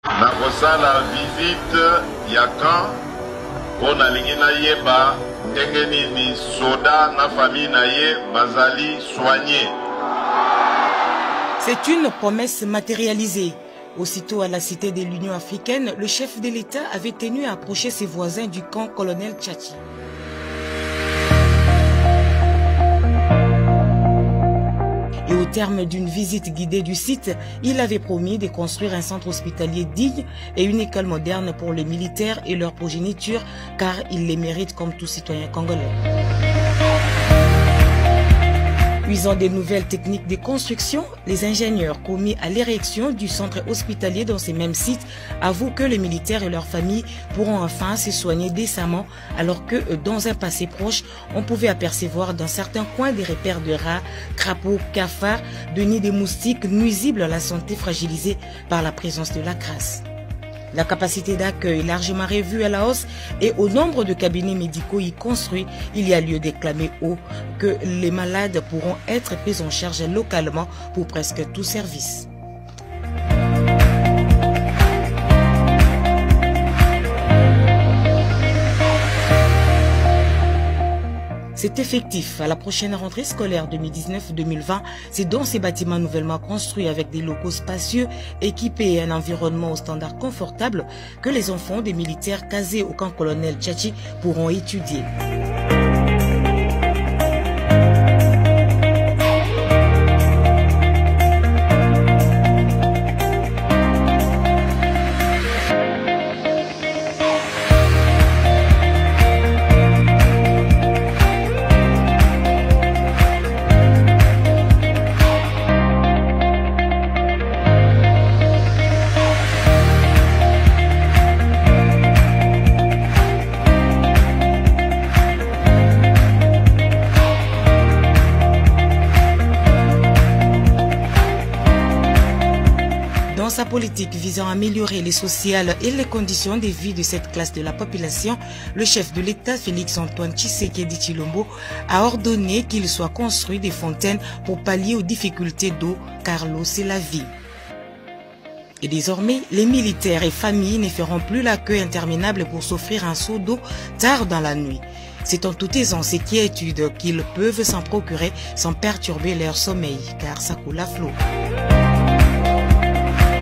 nakosala visite ya camp po nalingi nayeba ndenge nini soda na famille na ye bazali soigné. C'est une promesse matérialisée. Aussitôt à la cité de l'Union africaine, le chef de l'État avait tenu à approcher ses voisins du camp colonel Tchachi. Et au terme d'une visite guidée du site, il avait promis de construire un centre hospitalier digne et une école moderne pour les militaires et leur progéniture, car ils les méritent comme tout citoyen congolais. Usant des nouvelles techniques de construction, les ingénieurs commis à l'érection du centre hospitalier dans ces mêmes sites avouent que les militaires et leurs familles pourront enfin se soigner décemment, alors que dans un passé proche, on pouvait apercevoir dans certains coins des repères de rats, crapauds, cafards, de nids de moustiques nuisibles à la santé fragilisée par la présence de la crasse. La capacité d'accueil largement revue à la hausse et au nombre de cabinets médicaux y construits, il y a lieu d'exclamer haut que les malades pourront être pris en charge localement pour presque tout service. C'est effectif. À la prochaine rentrée scolaire 2019-2020, c'est dans ces bâtiments nouvellement construits avec des locaux spacieux, équipés et un environnement aux standards confortables que les enfants des militaires casés au camp colonel Tchachi pourront étudier. Dans sa politique visant à améliorer les sociales et les conditions de vie de cette classe de la population, le chef de l'État, Félix-Antoine Tshisekedi Tshilombo, a ordonné qu'il soit construit des fontaines pour pallier aux difficultés d'eau, car l'eau c'est la vie. Et désormais, les militaires et familles ne feront plus la queue interminable pour s'offrir un seau d'eau tard dans la nuit. C'est en toute aisance et quiétude qu'ils peuvent s'en procurer sans perturber leur sommeil, car ça coule à flot.